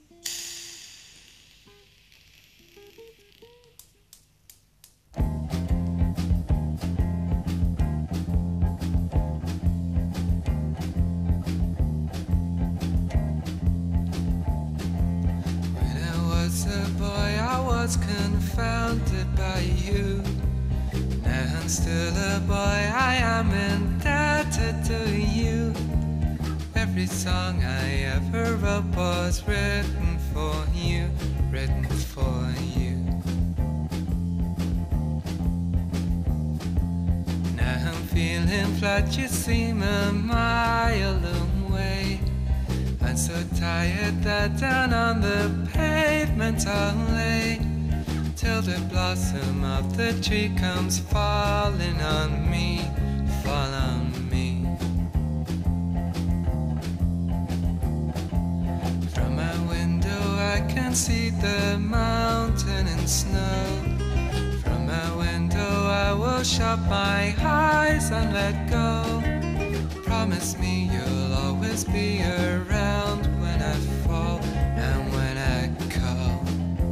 Confounded by you. Now I'm still a boy, I am indebted to you. Every song I ever wrote was written for you, written for you. Now I'm feeling flat, you seem a mile away. I'm so tired that down on the pavement I'll lay, till the blossom of the tree comes falling on me, fall on me. From my window I can see the mountain and snow. From my window I will shut my eyes and let go. Promise me you'll always be around when I fall and when I call.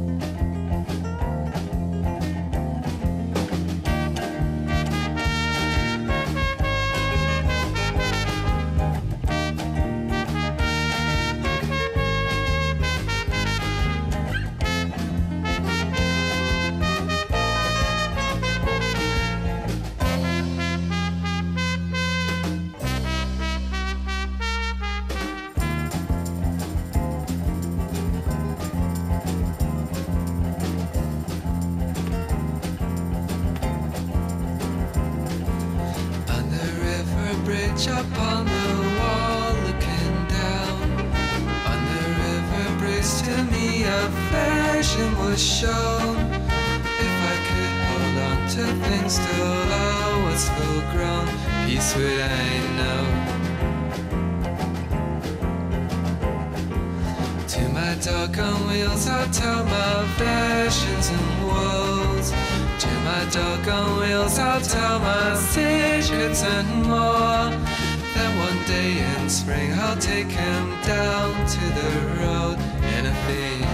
Up on the wall looking down on the river bridge, to me a vision was shown. If I could hold on to things till I was full grown, peace would I know. To my dog on wheels I'll tell my visions and woes. To my dog on wheels I'll tell my secrets and more. Then one day in spring I'll take him down to the road in a field.